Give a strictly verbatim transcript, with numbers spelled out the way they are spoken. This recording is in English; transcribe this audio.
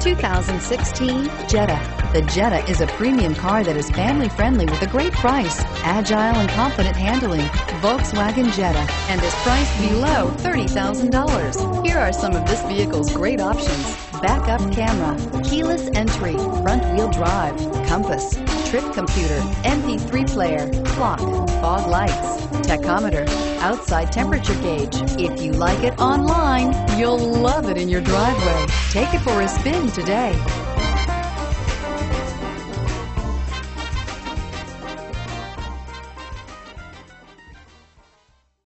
two thousand sixteen Jetta. The Jetta is a premium car that is family-friendly with a great price, agile and confident handling. Volkswagen Jetta, and is priced below thirty thousand dollars. Here are some of this vehicle's great options: backup camera, keyless entry, front-wheel drive, compass, trip computer, M P three player, clock, fog lights, tachometer, outside temperature gauge. If you like it online, you'll love it in your driveway. Take it for a spin today.